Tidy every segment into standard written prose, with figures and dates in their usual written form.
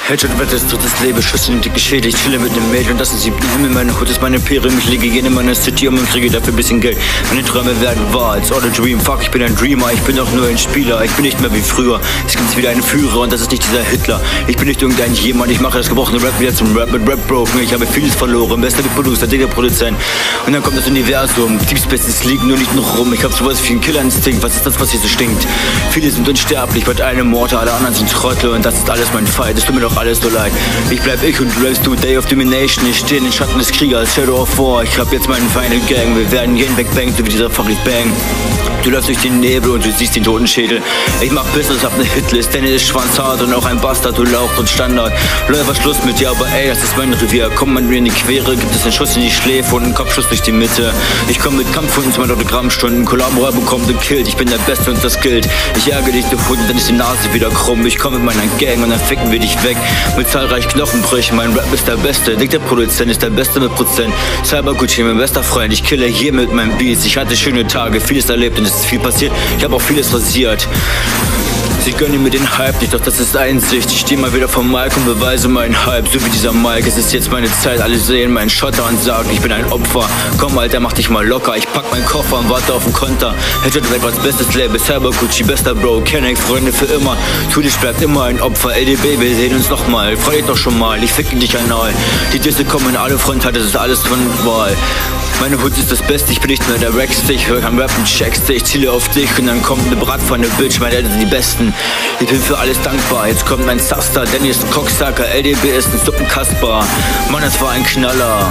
Headshot wird das drittes Leben, Schüsse in die dicke Schädel. Ich chille mit nem Mädel und das ist die Himmel. Meine Hut ist meine Imperium. Ich lege gerne in meiner City um und kriege dafür ein bisschen Geld. Meine Träume werden wahr als all a dream. Fuck, ich bin ein Dreamer, ich bin doch nur ein Spieler. Ich bin nicht mehr wie früher. Es gibt wieder einen Führer und das ist nicht dieser Hitler. Ich bin nicht irgendein jemand, ich mache das gebrochene Rap wieder zum Rap mit Rap broken. Ich habe vieles verloren, bester wie Producer, dicker Produzent. Und dann kommt das Universum, Deep Space, es liegt nur nicht noch rum. Ich hab sowas wie einen Killerinstinkt, was ist das, was hier so stinkt? Viele sind unsterblich, bei einem Mortal, alle anderen sind Trottel. Und das ist alles mein Fight, es tut mir doch alles so leid. Ich bleib ich und du bleibst du, Day of Domination. Ich stehe in den Schatten des Kriegers, Shadow of War. Ich hab jetzt meinen Final Gang, wir werden jeden wegbangen, so wie dieser Farid Bang. Du läufst durch den Nebel und du siehst den Totenschädel. Ich mach Business, hab ne Hitlist, denn er ist schwanzhart und auch ein Bastard, du Lauch und Standard. Läufer Schluss mit dir, aber ey, das ist mein Revier. Komm man mir in die Quere, gibt es einen Schuss in die Schläfe und einen Kopfschuss durch die Mitte. Ich komm mit Kampfhunden 2 Autogrammstunden, Kollabora bekommt den Kill. Ich bin der Beste und das gilt. Ich ärgere dich, du Hund, dann ist die Nase wieder krumm. Ich komm mit meiner Gang und dann ficken wir dich weg. Mit zahlreichen Knochenbrüchen, mein Rap ist der Beste. Dick der Produzent ist der Beste mit Prozent. Cyber Gucci, mein bester Freund, ich kille hier mit meinen Beats. Ich hatte schöne Tage, vieles erlebt und es ist viel passiert. Ich hab auch vieles rasiert. Sie gönnen mir den Hype nicht, doch das ist Einsicht. Ich steh mal wieder vom Mic und beweise meinen Hype, so wie dieser Mike. Es ist jetzt meine Zeit, alle sehen meinen Schotter und sagen, ich bin ein Opfer. Komm Alter, mach dich mal locker, ich pack meinen Koffer und warte auf den Konter. Headshot weltweit bestes Label, Cyber Gucci, bester Bro, kenne ich Freunde für immer. Tu dich, bleibt immer ein Opfer, LDB, wir sehen uns nochmal. Freu dich doch schon mal, ich ficke dich anal. Die Disse kommen in alle Fronten, das ist alles von Wahl. Meine Hut ist das Beste, ich bin nicht mehr der Rackste. Ich höre kein Rappen, checkste, ich ziele auf dich und dann kommt eine Bratpfanne, Bitch, meine Eltern sind die Besten. Ich bin für alles dankbar, jetzt kommt mein Substar, Danny ist ein Cocksucker, LDB ist ein Suppenkasper. Mann, das war ein Knaller.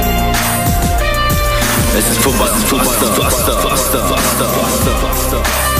Es ist vorbei, faster.